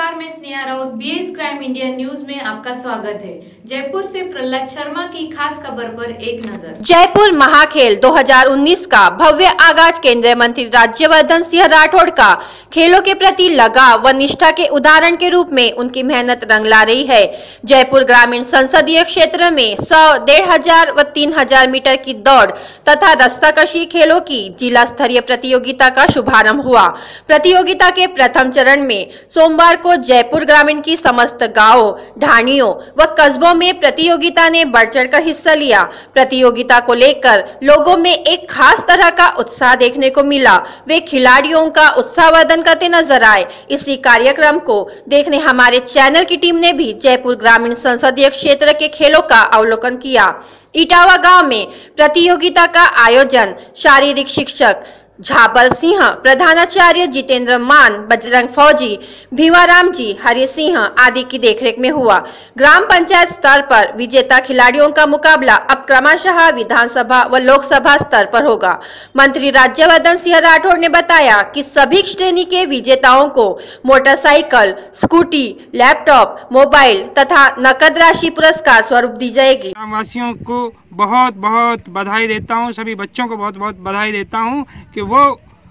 नमस्कार, मैं Sneha Raut, BS crime India news में आपका स्वागत है। जयपुर से प्रहलाद शर्मा की खास खबर पर एक नजर। जयपुर महाखेल 2019 का भव्य आगाज केंद्रीय मंत्री राज्यवर्धन सिंह राठौड़ का खेलों के प्रति लगाव व निष्ठा के उदाहरण के रूप में उनकी मेहनत रंग ला रही है। जयपुर ग्रामीण संसदीय क्षेत्र में 100, 1500 व 3000 मीटर की दौड़ तथा रस्साकशी खेलों की जिला स्तरीय प्रतियोगिता का शुभारंभ हुआ। प्रतियोगिता के प्रथम चरण में सोमवार को जयपुर ग्रामीण की समस्त गांवों, ढाणियों व कस्बों में प्रतियोगिता ने बढ़ चढ़कर हिस्सा लिया। प्रतियोगिता को लेकर लोगों में एक खास तरह का उत्साह देखने को मिला। वे खिलाड़ियों का उत्साहवर्धन करते नजर आए। इसी कार्यक्रम को देखने हमारे चैनल की टीम ने भी जयपुर ग्रामीण संसदीय क्षेत्र के खेलों का अवलोकन किया। इटावा गांव में प्रतियोगिता का आयोजन शारीरिक शिक्षक झाबल सिंह, प्रधानाचार्य जितेंद्र मान, बजरंग फौजी, भीवाराम जी, हरि सिंह आदि की देखरेख में हुआ। ग्राम पंचायत स्तर पर विजेता खिलाड़ियों का मुकाबला अब क्रमशः विधानसभा व लोकसभा स्तर पर होगा। मंत्री राज्यवर्धन सिंह राठौड़ ने बताया कि सभी श्रेणी के विजेताओं को मोटरसाइकिल, स्कूटी, लैपटॉप, मोबाइल तथा नकद राशि पुरस्कार स्वरूप दी जाएगी। ग्रामवासियों को बहुत बहुत बधाई देता हूँ, सभी बच्चों को बहुत बहुत बधाई देता हूँ कि वो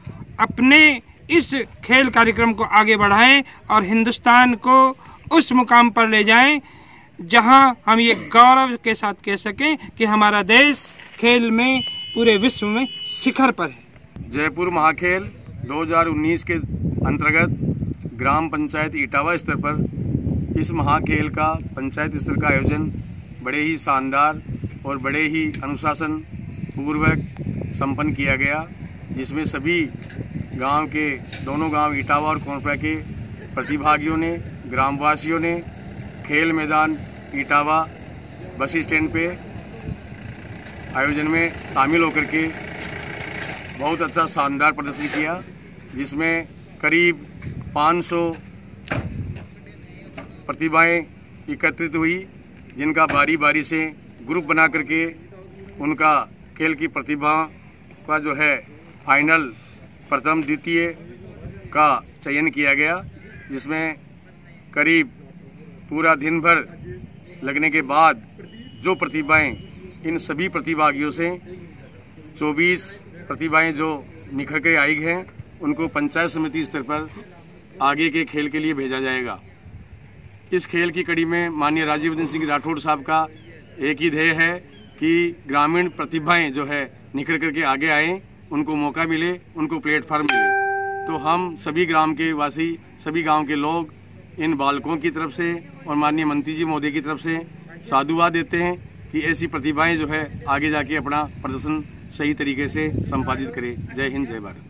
अपने इस खेल कार्यक्रम को आगे बढ़ाएं और हिंदुस्तान को उस मुकाम पर ले जाएं जहां हम ये गौरव के साथ कह सकें कि हमारा देश खेल में पूरे विश्व में शिखर पर है। जयपुर महाखेल 2019 के अंतर्गत ग्राम पंचायत इटावा स्तर पर इस महाखेल का पंचायत स्तर का आयोजन बड़े ही शानदार और बड़े ही अनुशासन पूर्वक संपन्न किया गया, जिसमें सभी गांव के दोनों गांव इटावा और कोनपरा के प्रतिभागियों ने, ग्रामवासियों ने खेल मैदान इटावा बस स्टैंड पे आयोजन में शामिल होकर के बहुत अच्छा शानदार प्रदर्शन किया, जिसमें करीब 500 प्रतिभाएं एकत्रित हुई, जिनका बारी बारी से ग्रुप बना करके उनका खेल की प्रतिभा का जो है फाइनल प्रथम द्वितीय का चयन किया गया, जिसमें करीब पूरा दिन भर लगने के बाद जो प्रतिभाएं, इन सभी प्रतिभागियों से 24 प्रतिभाएं जो निखर के आई हैं, उनको पंचायत समिति स्तर पर आगे के खेल के लिए भेजा जाएगा। इस खेल की कड़ी में माननीय राज्यवर्धन सिंह राठौड़ साहब का एक ही ध्येय है कि ग्रामीण प्रतिभाएं जो है निखर करके आगे आए, उनको मौका मिले, उनको प्लेटफॉर्म मिले। तो हम सभी ग्राम के वासी, सभी गांव के लोग इन बालकों की तरफ से और माननीय मंत्री जी महोदय की तरफ से साधुवाद देते हैं कि ऐसी प्रतिभाएं जो है आगे जाके अपना प्रदर्शन सही तरीके से संपादित करें। जय हिंद, जय भारत।